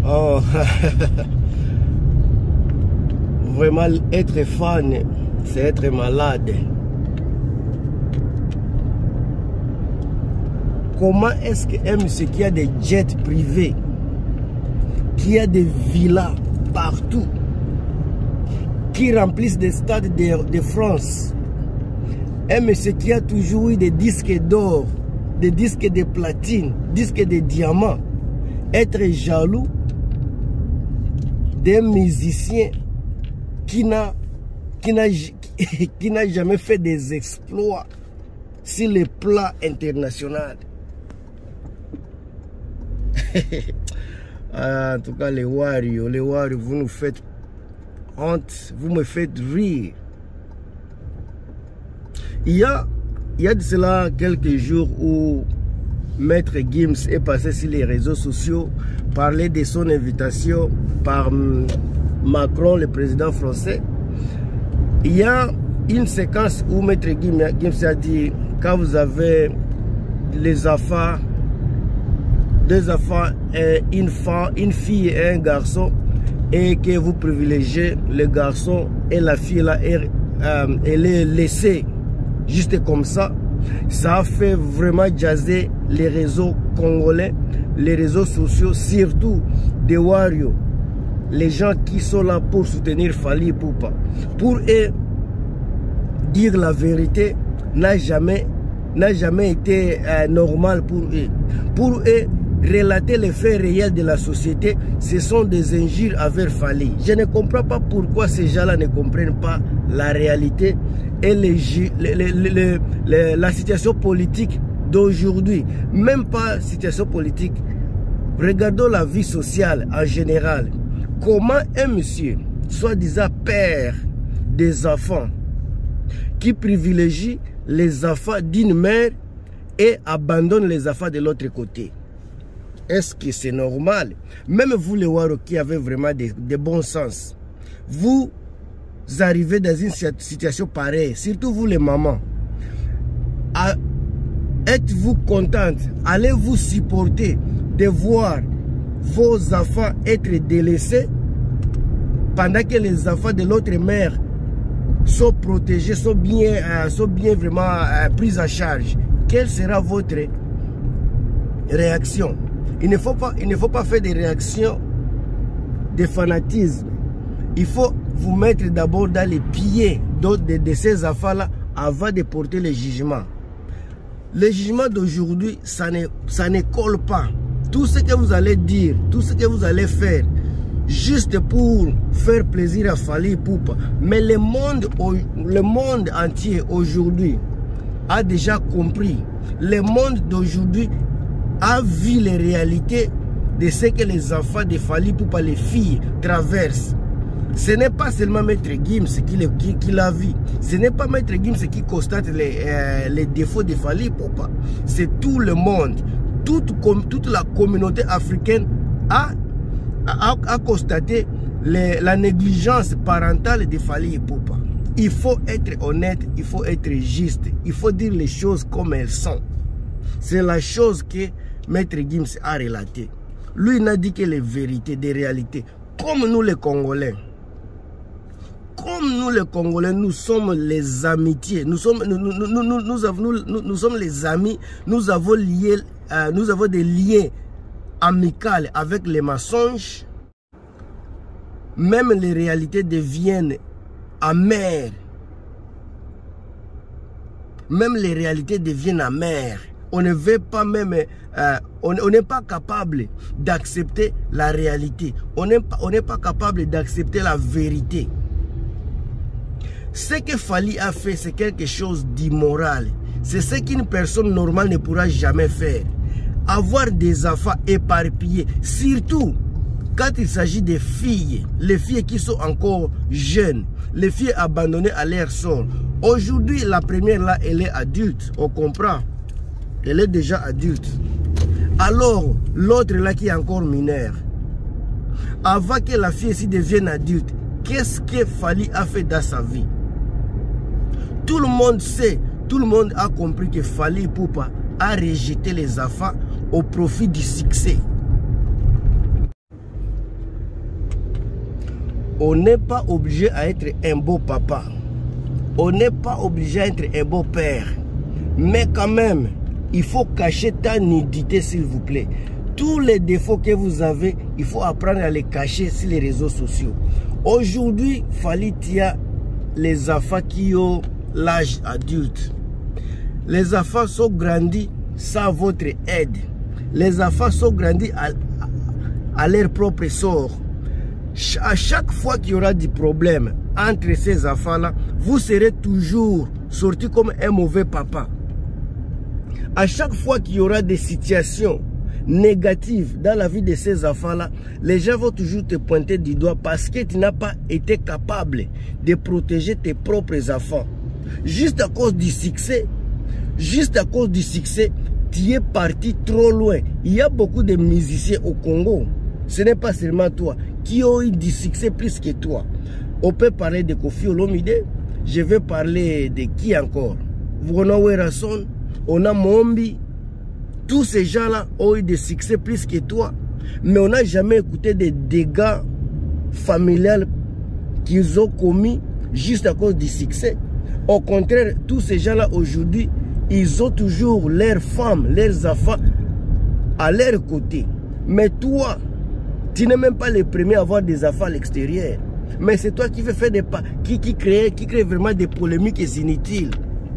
Oh. Vraiment, être fan, c'est être malade. Comment est-ce qu'un monsieur qui a des jets privés, qui a des villas partout, qui remplissent des stades de France, un monsieur qui a toujours eu des disques d'or, des disques de platine, disques de diamants, être jaloux d'un musicien qui n'a jamais fait des exploits sur le plan international. En tout cas, les Wario, vous nous faites honte, vous me faites rire. Il y a de cela quelques jours où Maître Gims est passé sur les réseaux sociaux, parlait de son invitation par Macron, le président français. Il y a une séquence où Maître Gims a dit, quand vous avez les enfants, deux enfants, une fille et un garçon, et que vous privilégiez le garçon et la fille là, et les laisser juste comme ça, ça a fait vraiment jazzer les réseaux congolais, les réseaux sociaux, surtout des Wario, les gens qui sont là pour soutenir Fally Ipupa. Pour eux, dire la vérité n'a jamais été normal pour eux. Pour eux, relater les faits réels de la société, ce sont des injures envers Fally. Je ne comprends pas pourquoi ces gens-là ne comprennent pas la réalité et la situation politique d'aujourd'hui. Même pas situation politique. Regardons la vie sociale en général. Comment un monsieur, soi-disant père des enfants, qui privilégie les enfants d'une mère et abandonne les enfants de l'autre côté? Est-ce que c'est normal? Même vous les Waro qui avez vraiment de bon sens, vous arrivez dans une situation pareille, surtout vous les mamans. Êtes-vous contente? Allez-vous supporter de voir vos enfants être délaissés pendant que les enfants de l'autre mère sont protégés, sont bien vraiment pris en charge? Quelle sera votre réaction? Il ne faut pas faire des réactions de fanatisme. Il faut vous mettre d'abord dans les pieds de ces enfants-là avant de porter le jugement. Le jugement d'aujourd'hui, ça ne colle pas. Tout ce que vous allez dire, tout ce que vous allez faire, juste pour faire plaisir à Fally Ipupa. Mais le monde entier aujourd'hui a déjà compris. Le monde d'aujourd'hui a vu les réalités de ce que les enfants de Fally Ipupa, les filles, traversent. Ce n'est pas seulement Maître Gims qui l'a vu. Ce n'est pas Maître Gims qui constate les défauts de Fally Ipupa. C'est tout le monde. Toute la communauté africaine a constaté la négligence parentale de Fally Ipupa. Il faut être honnête, il faut être juste. Il faut dire les choses comme elles sont. C'est la chose que Maître Gims a relatée. Lui n'a dit que les vérités, des réalités. Comme nous les Congolais. Comme nous les Congolais, nous sommes les amitiés. Nous sommes les amis. Nous avons des liens amicaux avec les mensonges. Même les réalités deviennent amères. Même les réalités deviennent amères. On ne veut pas même, on n'est pas capable d'accepter la réalité. On n'est pas capable d'accepter la vérité. Ce que Fally a fait, c'est quelque chose d'immoral. C'est ce qu'une personne normale ne pourra jamais faire. Avoir des enfants éparpillés, surtout quand il s'agit des filles, les filles qui sont encore jeunes, les filles abandonnées à leur sort. Aujourd'hui, la première là, elle est adulte, on comprend. Elle est déjà adulte. Alors, l'autre là qui est encore mineure. Avant que la fille ici devienne adulte, qu'est-ce que Fally a fait dans sa vie? Tout le monde sait, tout le monde a compris que Fally Ipupa a rejeté les enfants au profit du succès. On n'est pas obligé à être un beau papa. On n'est pas obligé à être un beau père. Mais quand même, il faut cacher ta nudité, s'il vous plaît. Tous les défauts que vous avez, il faut apprendre à les cacher sur les réseaux sociaux. Aujourd'hui, Fally Tia, les enfants qui ont l'âge adulte. Les enfants sont grandis sans votre aide. Les enfants sont grandis à leur propre sort. À chaque fois qu'il y aura des problèmes entre ces enfants-là, vous serez toujours sorti comme un mauvais papa. À chaque fois qu'il y aura des situations négatives dans la vie de ces enfants-là, les gens vont toujours te pointer du doigt parce que tu n'as pas été capable de protéger tes propres enfants. Juste à cause du succès, tu es parti trop loin. Il y a beaucoup de musiciens au Congo, ce n'est pas seulement toi, qui ont eu du succès plus que toi. On peut parler de Koffi Olomide, je vais parler de qui encore? On a Werason, on a Mombi. Tous ces gens-là ont eu des succès plus que toi. Mais on n'a jamais écouté des dégâts familiaux qu'ils ont commis juste à cause du succès. Au contraire, tous ces gens-là aujourd'hui, ils ont toujours leurs femmes, leurs enfants à leur côté. Mais toi, tu n'es même pas le premier à avoir des enfants à l'extérieur. Mais c'est toi qui veux faire des pas, qui crée vraiment des polémiques inutiles.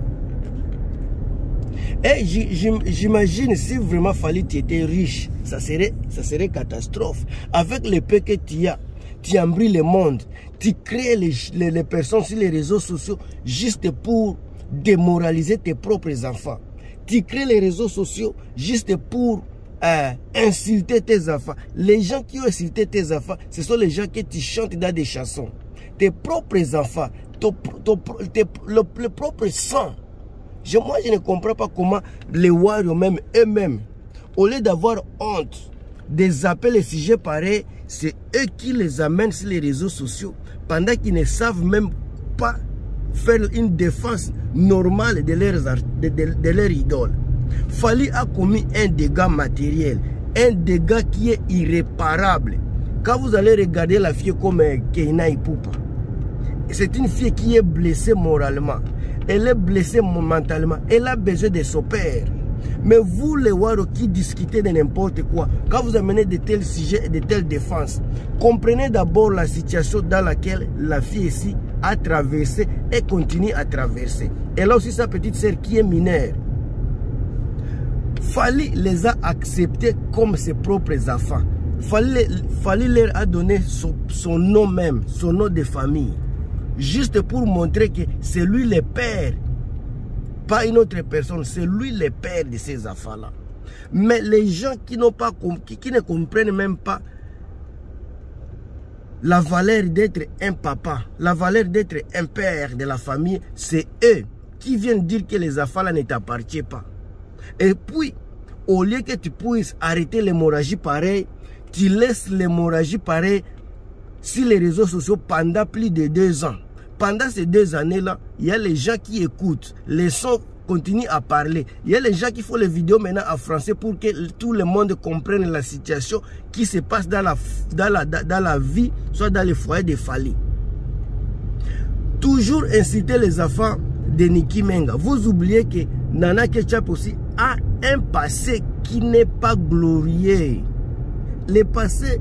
Et j'imagine si vraiment Fally était riche, ça serait catastrophe. Avec le peu que tu as, tu embrouilles le monde, tu crées les personnes sur les réseaux sociaux juste pour démoraliser tes propres enfants. Tu crées les réseaux sociaux juste pour insulter tes enfants. Les gens qui ont insulté tes enfants, ce sont les gens que tu chantes dans des chansons. Tes propres enfants, le propre sang. Moi, je ne comprends pas comment les warriors même eux-mêmes, au lieu d'avoir honte, de zapper les sujets pareils, c'est eux qui les amènent sur les réseaux sociaux, pendant qu'ils ne savent même pas faire une défense normale de leur idole. Fally a commis un dégât matériel, un dégât qui est irréparable. Quand vous allez regarder la fille comme Keina Ipupa, c'est une fille qui est blessée moralement. Elle est blessée mentalement. Elle a besoin de son père. Mais vous, les Waro qui discutez de n'importe quoi, quand vous amenez de tels sujets et de telles défenses, comprenez d'abord la situation dans laquelle la fille ici a traversé et continue à traverser. Elle a aussi sa petite sœur qui est mineure. Fally les a acceptés comme ses propres enfants. Fally leur a donné son nom même, son nom de famille. Juste pour montrer que c'est lui le père, pas une autre personne, c'est lui le père de ces enfants-là. Mais les gens qui n'ont pas qui ne comprennent même pas la valeur d'être un papa, la valeur d'être un père de la famille, c'est eux qui viennent dire que les enfants-là ne t'appartiennent pas. Et puis, au lieu que tu puisses arrêter l'hémorragie pareille, tu laisses l'hémorragie pareille sur les réseaux sociaux pendant plus de 2 ans. Pendant ces 2 années-là, il y a les gens qui écoutent, les sons continuent à parler. Il y a les gens qui font les vidéos maintenant en français pour que tout le monde comprenne la situation qui se passe dans la vie, soit dans les foyers de Fally. Toujours inciter les enfants de Nicky Menga. Vous oubliez que Nana Ketchup aussi a un passé qui n'est pas glorieux. Le passé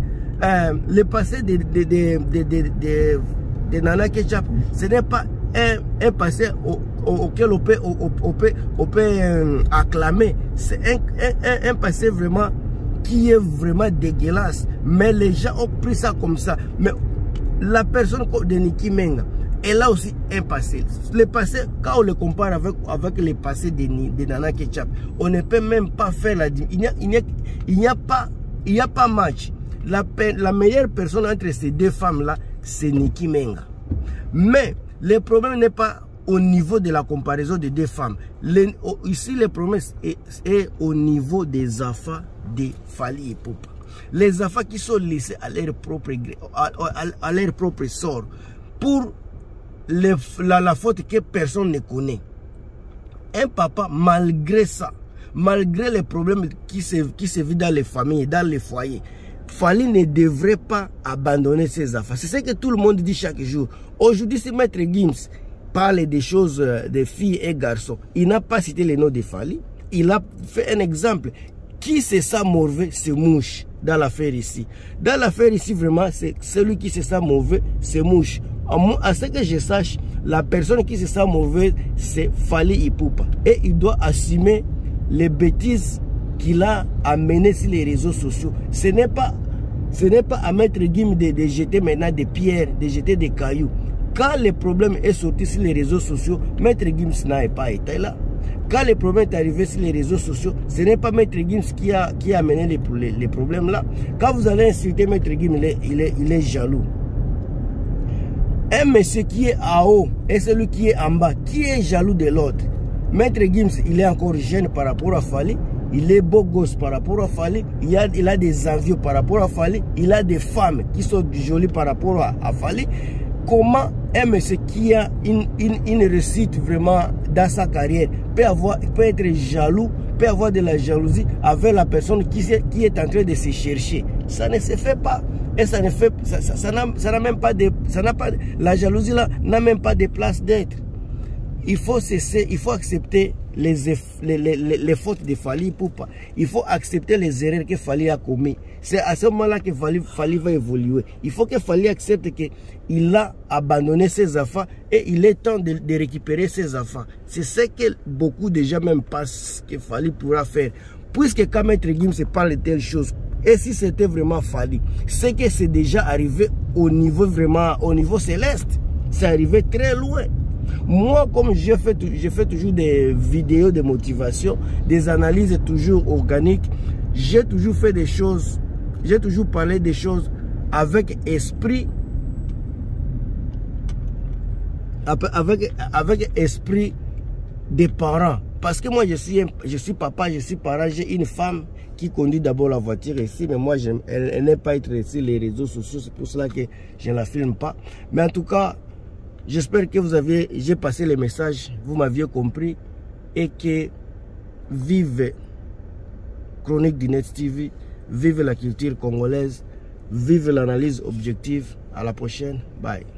de Nana Ketchup, ce n'est pas un passé auquel on peut acclamer. C'est un passé vraiment qui est vraiment dégueulasse. Mais les gens ont pris ça comme ça. Mais la personne de Nicky Menga, elle a aussi un passé. Le passé, quand on le compare avec le passé de Nana Ketchup, on ne peut même pas faire la... Il n'y a pas match. La meilleure personne entre ces deux femmes-là, c'est Nicky Menga. Mais le problème n'est pas au niveau de la comparaison des deux femmes. Ici, le problème est au niveau des enfants de Fally Ipupa. Les enfants qui sont laissés à leur propre sort pour la faute que personne ne connaît. Un papa, malgré ça, malgré les problèmes qui se vivent dans les familles, dans les foyers, Fally ne devrait pas abandonner ses affaires. C'est ce que tout le monde dit chaque jour. Aujourd'hui, si Maître Gims parle des choses de filles et garçons, il n'a pas cité les noms de Fally. Il a fait un exemple. Qui se sent mauvais, c'est Mouche dans l'affaire ici. Dans l'affaire ici, vraiment, c'est celui qui se sent mauvais, c'est Mouche. À ce que je sache, la personne qui se sent mauvaise, c'est Fally Ipupa. Et il doit assumer les bêtises qu'il a amenées sur les réseaux sociaux. Ce n'est pas à Maître Gims de jeter maintenant des pierres, de jeter des cailloux. Quand le problème est sorti sur les réseaux sociaux, Maître Gims n'a pas été là. Quand le problème est arrivé sur les réseaux sociaux, ce n'est pas Maître Gims qui a amené les problèmes là. Quand vous allez insulter Maître Gims, il est jaloux. Un monsieur qui est en haut et celui qui est en bas, qui est jaloux de l'autre? Maître Gims, il est encore jeune par rapport à Fally. Il est beau gosse par rapport à Fally. Il a des envieux par rapport à Fally. Il a des femmes qui sont jolies par rapport à Fally. Comment un monsieur qui a une réussite vraiment dans sa carrière peut être jaloux, peut avoir de la jalousie avec la personne qui est en train de se chercher? Ça ne se fait pas. Et ça ne fait, ça n'a même pas de, la jalousie là n'a même pas de place d'être. Il faut cesser, il faut accepter les fautes de Fally Ipupa. Il faut accepter les erreurs que Fally a commises. C'est à ce moment-là que Fally va évoluer. Il faut que Fally accepte qu'il a abandonné ses affaires et il est temps de récupérer ses affaires. C'est ce que beaucoup de gens même pensent que Fally pourra faire. Puisque quand Maître Gims parle de telles choses, et si c'était vraiment Fally, c'est que c'est déjà arrivé au niveau céleste. C'est arrivé très loin. Moi, comme je fais toujours des vidéos de motivation, des analyses toujours organiques, j'ai toujours fait des choses, j'ai toujours parlé des choses avec esprit, avec esprit des parents. Parce que moi, je suis papa, je suis parent, j'ai une femme qui conduit d'abord la voiture ici, mais moi, elle n'aime pas être sur les réseaux sociaux, c'est pour cela que je ne la filme pas. Mais en tout cas, j'espère que j'ai passé les messages, vous m'aviez compris, et que vive Chronique du Net TV, vive la culture congolaise, vive l'analyse objective. À la prochaine, bye.